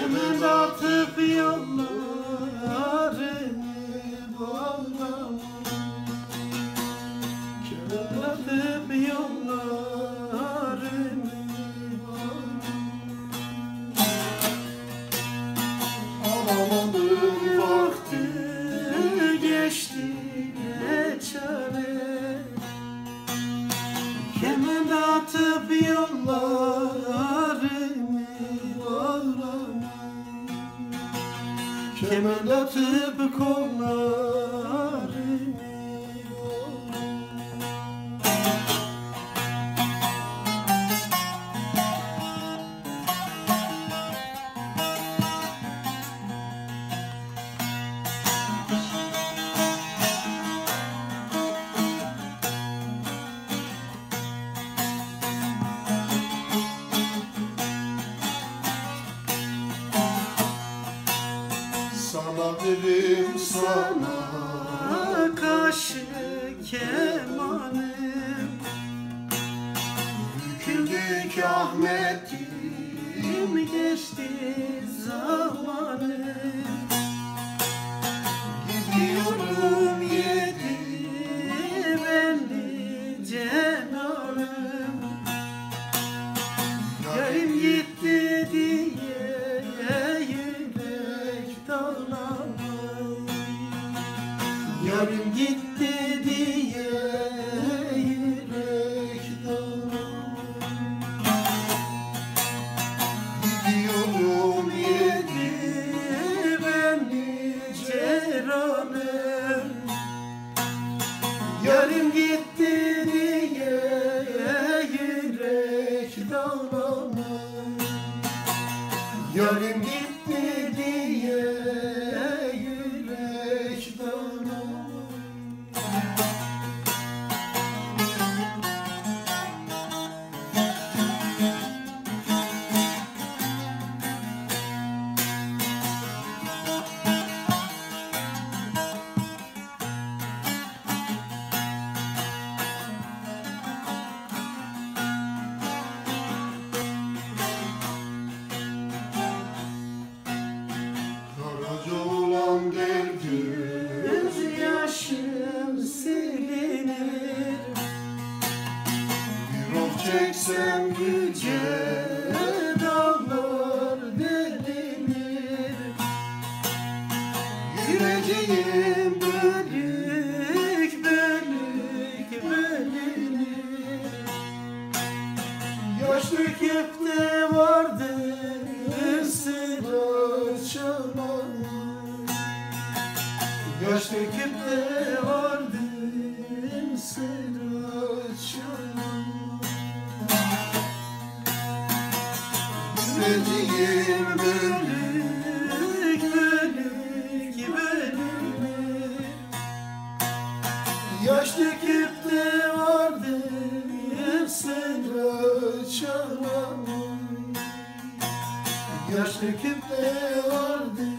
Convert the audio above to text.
Kemend atıp yollarını bağlamam. Kemend atıp yollarını bağlamam. Ağlamanın vakti geçti ne çare. Kemend atıp yollarını bağlamam. Kemend atıp kollarını sana verim sana kaşı kemanım. Büküldük Ahmet'im geçti zamanım. Gidiyorum yedi belli cenanım. Yarim gitti diye yürek dağlamam. Yarim gitti diye yürek dağlamam. Gidiyorum yedi belli ceranım. Yarim gitti diye yürek dağlamam. Yarim gitti diye yürek dağlamam. Karaca olan der göz yaşım silinir. Bir of çeksem yüce dağlar delinir. Yüreğim bölük bölük bölünür. Yaş döküp de vardır sıra çalan. Yaş döküp de vardır sıra çalan. Yüreğim bölük bölük bölünür. Yaş döküp de vardır sıra çalan. Yaş döküp de vardır